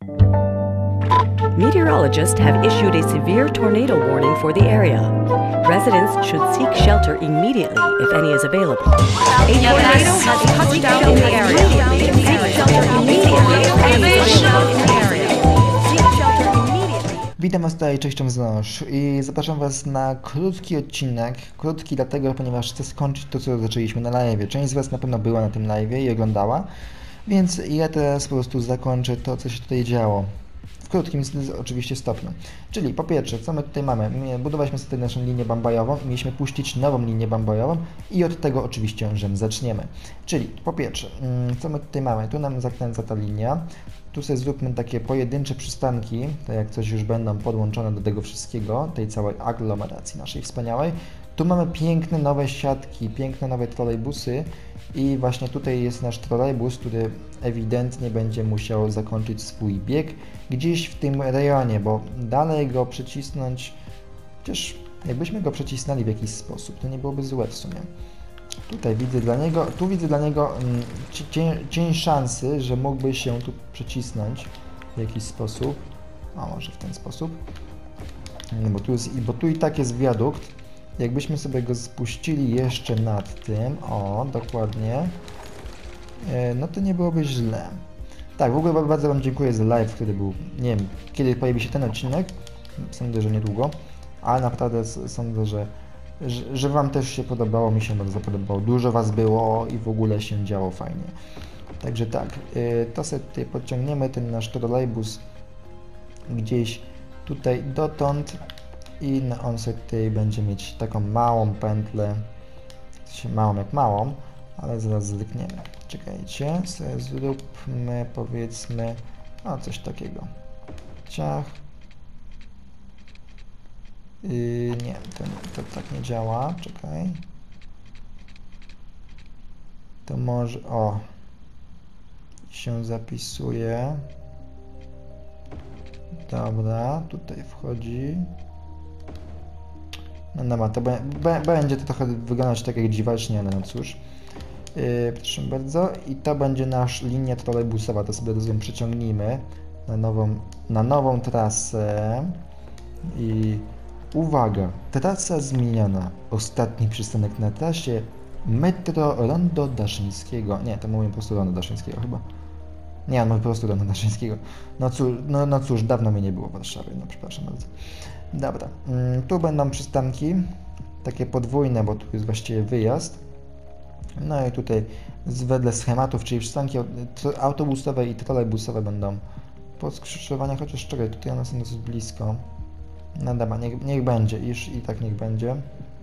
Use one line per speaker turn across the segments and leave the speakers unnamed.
Meteorologists have issued a severe tornado warning for the area. Residents should seek shelter immediately if any is available. A tornado has touched down in the area. Seek shelter immediately if any is available in the area. Seek shelter immediately.
Witam Was tutaj, cześć, Tomznosz i zapraszam Was na krótki odcinek. Krótki dlatego, ponieważ chcę skończyć to, co zaczęliśmy na live. Część z Was na pewno była na tym live i oglądała, więc ja teraz po prostu zakończę to, co się tutaj działo. W krótkim oczywiście stopniu. Czyli po pierwsze, co my tutaj mamy? Budowaliśmy sobie naszą linię bambajową i mieliśmy puścić nową linię bambajową i od tego oczywiście zaczniemy. Czyli po pierwsze, co my tutaj mamy? Tu nam zakręca ta linia. Tu sobie zróbmy takie pojedyncze przystanki, tak jak coś już będą podłączone do tego wszystkiego, tej całej aglomeracji naszej wspaniałej. Tu mamy piękne nowe siatki, piękne nowe trolejbusy i właśnie tutaj jest nasz trolejbus, który ewidentnie będzie musiał zakończyć swój bieg gdzieś w tym rejonie, bo dalej go przycisnąć, chociaż jakbyśmy go przycisnęli w jakiś sposób, to nie byłoby złe w sumie. Tutaj widzę dla niego, cień szansy, że mógłby się tu przycisnąć w jakiś sposób, a może w ten sposób, no bo tu i tak jest wiadukt. Jakbyśmy sobie go spuścili jeszcze nad tym, o, dokładnie, no to nie byłoby źle. Tak, w ogóle bardzo Wam dziękuję za live, który był, nie wiem, kiedy pojawi się ten odcinek, sądzę, że niedługo, ale naprawdę sądzę, że Wam też się podobało, mi się bardzo podobało, dużo Was było i w ogóle się działo fajnie. Także tak, to sobie tutaj podciągniemy ten nasz trolejbus gdzieś tutaj dotąd. I on sobie tutaj będzie mieć taką małą pętlę, małą jak małą, ale zaraz zwykniemy. Czekajcie, sobie zróbmy, powiedzmy, o coś takiego. Ciach. Nie, to tak nie działa, czekaj. To może, o, się zapisuje. Dobra, tutaj wchodzi. No dobra, to będzie to trochę wyglądać tak jak dziwacznie, ale no cóż. Proszę bardzo. I to będzie nasza linia trolejbusowa, to sobie rozumiem przyciągnijmy na nową trasę. I uwaga, trasa zmieniona. Ostatni przystanek na trasie metro Rondo Daszyńskiego. Nie, to mówię po prostu Rondo Daszyńskiego chyba. Nie, no po prostu Rondo Daszyńskiego. No cóż, dawno mnie nie było w Warszawie, no przepraszam bardzo. Dobra, tu będą przystanki, takie podwójne, bo tu jest właściwie wyjazd. No i tutaj wedle schematów, czyli przystanki autobusowe i trolejbusowe będą po skrzyżowaniach, chociaż czekaj, tutaj one są dosyć blisko. No dobra, niech będzie, i tak niech będzie.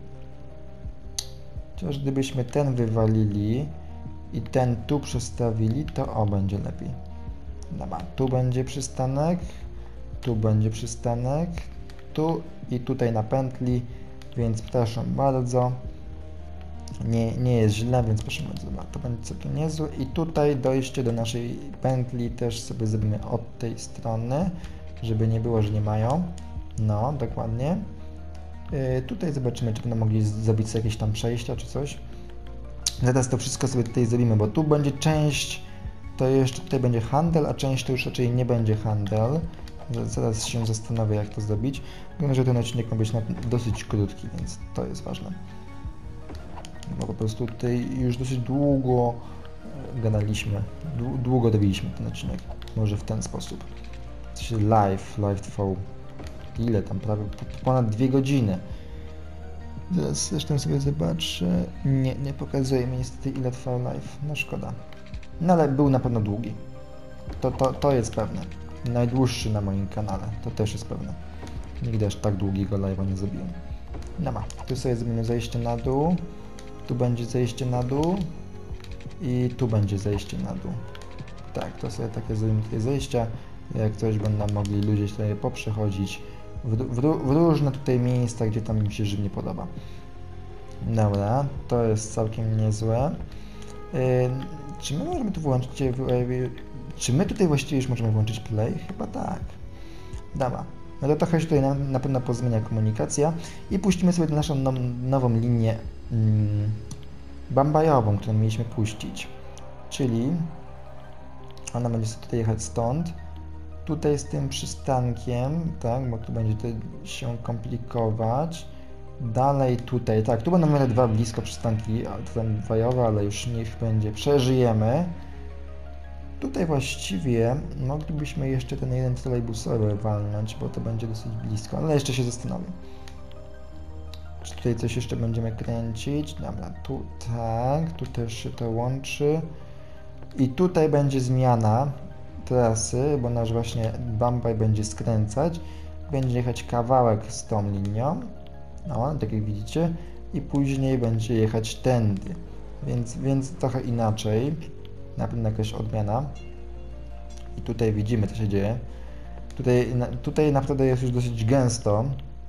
Chociaż gdybyśmy ten wywalili i ten tu przestawili, to będzie lepiej. Dobra, tu będzie przystanek, tu będzie przystanek. Tu i tutaj na pętli, więc proszę bardzo, nie jest źle, więc proszę bardzo, to będzie całkiem niezłe. I tutaj dojście do naszej pętli też sobie zrobimy od tej strony, żeby nie było, że nie mają. No, dokładnie. Tutaj zobaczymy, czy będą mogli zrobić sobie jakieś tam przejścia, czy coś. Zaraz to wszystko sobie tutaj zrobimy, bo tu będzie część, to jeszcze tutaj będzie handel, a część to już raczej nie będzie handel. Zaraz się zastanowię, jak to zrobić. Wiem, że ten odcinek ma być dosyć krótki, więc to jest ważne. Bo po prostu tutaj już dosyć długo gadaliśmy, długo robiliśmy ten odcinek. Może w ten sposób. Live trwał ile tam, prawie ponad 2 godziny. Zaraz zresztą sobie zobaczę. Nie pokazuje mi niestety, ile trwał live. No szkoda. No ale był na pewno długi. To jest pewne. Najdłuższy na moim kanale, to też jest pewne. Nigdy aż tak długiego live'a nie zrobiłem. Dobra, tu sobie zrobimy zejście na dół, tu będzie zejście na dół i tu będzie zejście na dół. Tak, to sobie takie zrobimy tutaj zejścia, jak coś będą mogli ludzie tutaj poprzechodzić w różne tutaj miejsca, gdzie tam im się żywnie podoba. Dobra, to jest całkiem niezłe. Czy my możemy tu włączyć, czy my tutaj właściwie już możemy włączyć play? Chyba tak. Dobra, no to trochę się tutaj na pewno pozmienia komunikacja i puścimy sobie naszą nową linię bambajową, którą mieliśmy puścić. Czyli ona będzie sobie tutaj jechać stąd, tutaj z tym przystankiem, tak, bo tu będzie to się komplikować. Dalej tutaj, tak, tu będą mieli dwa blisko przystanki, tramwajowe, ale już niech będzie, przeżyjemy. Tutaj właściwie moglibyśmy jeszcze ten jeden trolejbusowy walnąć, bo to będzie dosyć blisko, ale jeszcze się zastanowię. Czy tutaj coś jeszcze będziemy kręcić? Dobra, tu tak, tu też się to łączy. I tutaj będzie zmiana trasy, bo nasz właśnie Bambaj będzie skręcać. Będzie jechać kawałek z tą linią, no, tak jak widzicie, i później będzie jechać tędy. Więc trochę inaczej. Na pewno jakaś odmiana. I tutaj widzimy, co się dzieje. Tutaj naprawdę jest już dosyć gęsto.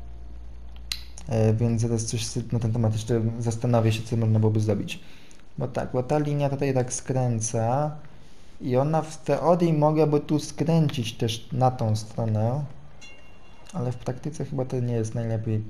Więc zaraz coś na ten temat jeszcze zastanowię się, co można byłoby zrobić. Bo ta linia tutaj tak skręca i ona w teorii mogłaby tu skręcić też na tą stronę, ale w praktyce chyba to nie jest najlepiej.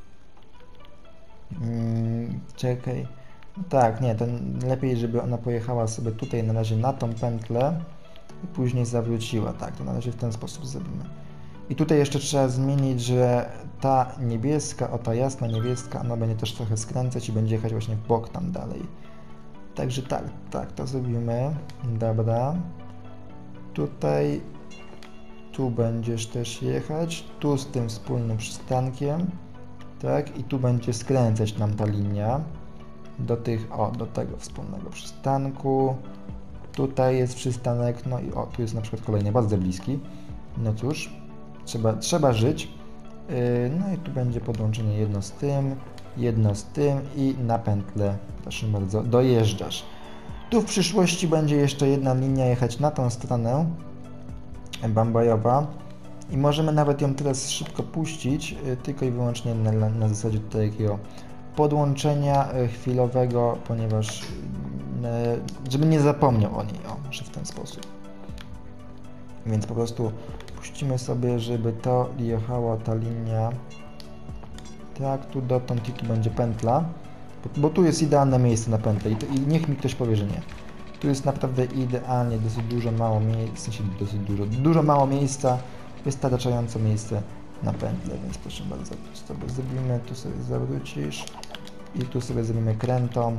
Czekaj. Tak, nie, to lepiej, żeby ona pojechała sobie tutaj na razie na tą pętlę i później zawróciła. Tak, to na razie w ten sposób zrobimy. I tutaj jeszcze trzeba zmienić, że ta niebieska, ta jasna niebieska, ona będzie też trochę skręcać i będzie jechać właśnie w bok tam dalej. Także tak, to zrobimy. Dobra. Tutaj, tu będziesz też jechać, tu z tym wspólnym przystankiem, tak, i tu będzie skręcać nam ta linia do tego wspólnego przystanku. Tutaj jest przystanek, no i tu jest na przykład kolejny, bardzo bliski. No cóż, trzeba żyć. No i tu będzie podłączenie jedno z tym i na pętlę, proszę bardzo, dojeżdżasz. Tu w przyszłości będzie jeszcze jedna linia jechać na tą stronę bambajowa i możemy nawet ją teraz szybko puścić, tylko i wyłącznie na zasadzie tutaj takiego podłączenia chwilowego, ponieważ żeby nie zapomniał o niej, może w ten sposób. Więc po prostu puścimy sobie, żeby to jechała ta linia tak, tu dotąd i tu będzie pętla, bo tu jest idealne miejsce na pętlę i niech mi ktoś powie, że nie. Tu jest naprawdę idealnie, dosyć dużo, mało miejsca, w sensie dosyć dużo, mało miejsca, wystarczająco miejsce na pętlę, więc proszę bardzo, sobie zrobimy, tu sobie zawrócisz i tu sobie zrobimy krętą.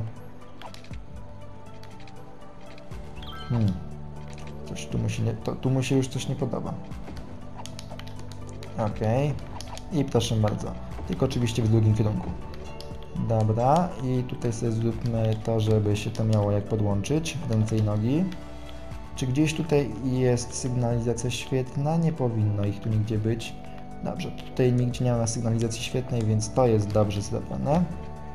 Coś tu mu się już coś nie podoba. Ok. I proszę bardzo. Tylko oczywiście w drugim kierunku. Dobra. I tutaj sobie zróbmy to, żeby się to miało jak podłączyć. Ręce i nogi. Czy gdzieś tutaj jest sygnalizacja świetna? Nie powinno ich tu nigdzie być. Dobrze. Tutaj nigdzie nie ma sygnalizacji świetnej, więc to jest dobrze zrobione.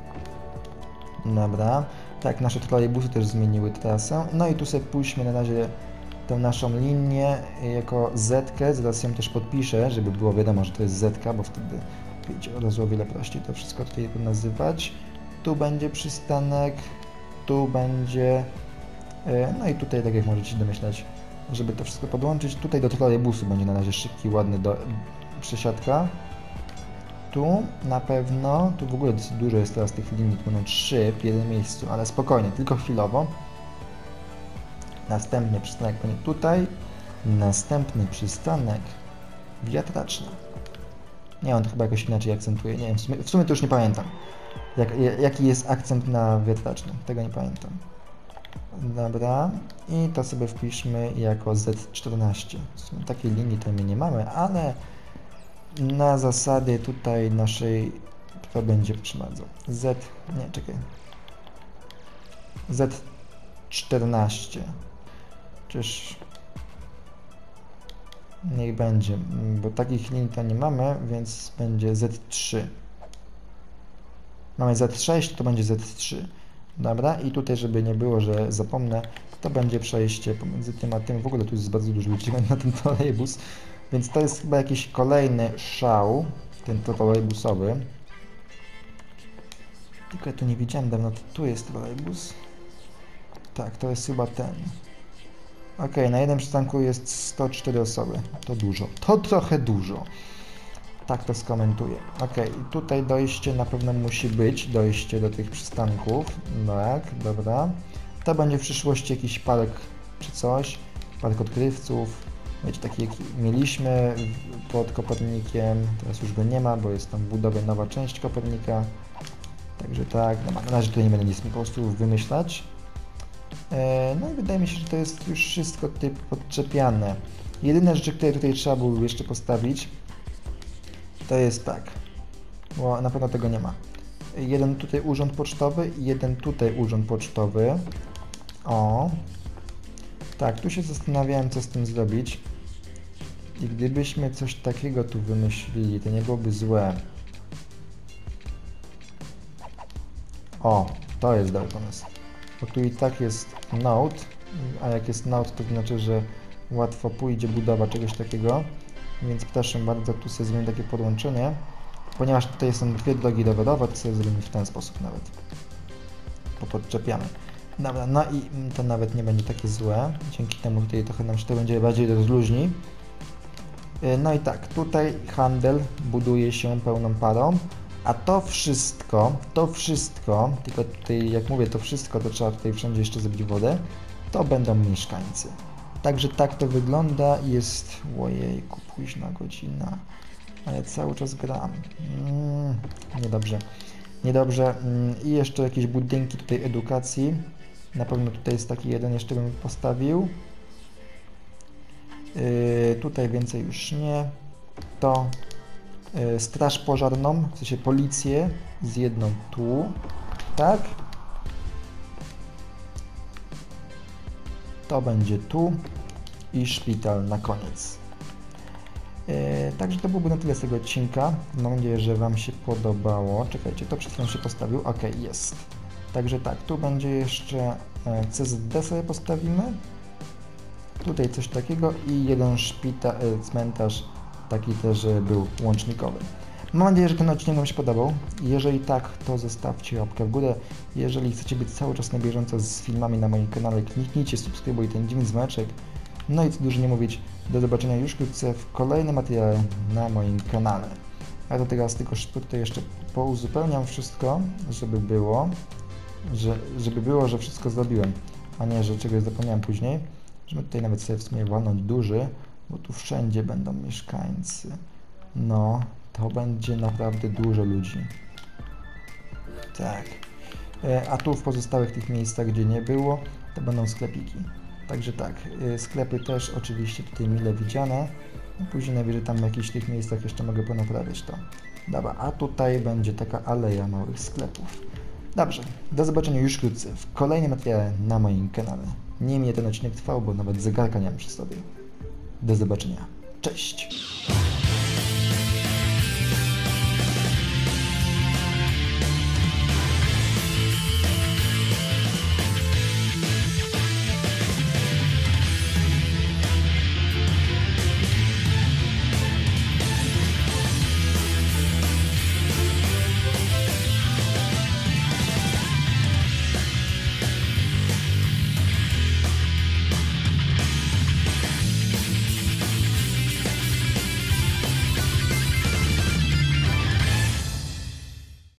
Dobra. Tak, nasze trolejbusy też zmieniły trasę. No i tu sobie pójdźmy na razie tę naszą linię jako Z-kę, zaraz ją też podpiszę, żeby było wiadomo, że to jest Z-ka, bo wtedy wiecie, od razu o wiele prościej to wszystko tutaj nazywać. Tu będzie przystanek, tu będzie, no i tutaj, tak jak możecie się domyślać, żeby to wszystko podłączyć, tutaj do trolejbusu będzie na razie szybki, ładny przesiadka. Tu na pewno, tu w ogóle dosyć dużo jest teraz tych linii, tu będą 3 w jednym miejscu, ale spokojnie, tylko chwilowo. Następny przystanek będzie tutaj, następny przystanek wiatraczny. Nie, on to chyba jakoś inaczej akcentuje, nie wiem, w sumie to już nie pamiętam, jaki jest akcent na wiatracznym, tego nie pamiętam. Dobra, i to sobie wpiszmy jako Z14. W sumie takiej linii to my nie mamy, ale na zasady tutaj naszej, to będzie, proszę bardzo, Z14. Czyż niech będzie, bo takich linii to nie mamy, więc będzie Z3. Mamy Z6, to będzie Z3. Dobra, i tutaj, żeby nie było, że zapomnę, to będzie przejście pomiędzy tym a tym. W ogóle tu jest bardzo dużo ludzi na ten trolejbus, więc to jest chyba jakiś kolejny szał, ten trolejbusowy. Tylko ja tu nie widziałem dawno, tu jest trolejbus. Tak, to jest chyba ten. Ok, na jednym przystanku jest 104 osoby. To dużo. To trochę dużo. Tak to skomentuję. Ok, tutaj dojście na pewno musi być. Dojście do tych przystanków. Tak, dobra. To będzie w przyszłości jakiś park czy coś. Park odkrywców. Wiecie, taki jaki mieliśmy pod Kopernikiem, teraz już go nie ma, bo jest tam w budowie nowa część Kopernika. Także tak, no, na razie tutaj nie będę nic po prostu wymyślać. No i wydaje mi się, że to jest już wszystko tutaj podczepiane. Jedyne rzeczy, które tutaj trzeba było jeszcze postawić, to jest tak, bo na pewno tego nie ma. Jeden tutaj urząd pocztowy i jeden tutaj urząd pocztowy. O, tak, tu się zastanawiałem, co z tym zrobić. I gdybyśmy coś takiego tu wymyślili, to nie byłoby złe. O, to jest dobry pomysł. Bo tu i tak jest node, a jak jest node, to znaczy, że łatwo pójdzie budowa czegoś takiego. Więc proszę bardzo, tu sobie zrobimy takie podłączenie. Ponieważ tutaj są dwie drogi rowerowe, to sobie zrobimy w ten sposób nawet. Podczepiamy. Dobra, no i to nawet nie będzie takie złe. Dzięki temu tutaj trochę nam się to będzie bardziej rozluźni. No i tak, tutaj handel buduje się pełną parą. A to wszystko, tylko tutaj jak mówię to wszystko, to trzeba tutaj wszędzie jeszcze zrobić wodę, to będą mieszkańcy. Także tak to wygląda, jest, ojejku, późna godzina, ale cały czas gram. Niedobrze. I jeszcze jakieś budynki tutaj edukacji, na pewno tutaj jest taki jeden, jeszcze bym postawił. Tutaj więcej już nie, to straż pożarną, w sensie policję z jedną tu, tak? To będzie tu i szpital na koniec. Także to byłoby na tyle z tego odcinka. Mam nadzieję, że Wam się podobało. Czekajcie, to przed chwilą się postawił. Ok, jest. Także tak, tu będzie jeszcze CZD sobie postawimy. Tutaj coś takiego i jeden cmentarz taki też był łącznikowy. Mam nadzieję, że ten odcinek Wam się podobał. Jeżeli tak, to zostawcie łapkę w górę. Jeżeli chcecie być cały czas na bieżąco z filmami na moim kanale, kliknijcie subskrybuj ten dziwny dzwoneczek. No i co dużo nie mówić, do zobaczenia już wkrótce w kolejnym materiale na moim kanale. Ja to teraz tylko szybko tutaj jeszcze pouzupełniam wszystko, żeby było, że wszystko zrobiłem, a nie, że czegoś zapomniałem później. Żeby tutaj nawet sobie w sumie walnąć duży, bo tu wszędzie będą mieszkańcy. No, to będzie naprawdę dużo ludzi. Tak. A tu w pozostałych tych miejscach, gdzie nie było, to będą sklepiki. Także tak, sklepy też oczywiście tutaj mile widziane. Później najwyżej tam w jakichś tych miejscach jeszcze mogę ponaprawiać to. Dobra, a tutaj będzie taka aleja małych sklepów. Dobrze, do zobaczenia już wkrótce w kolejnym materiale na moim kanale. Nie mnie ten odcinek trwał, bo nawet zegarka nie mam przy sobie. Do zobaczenia. Cześć!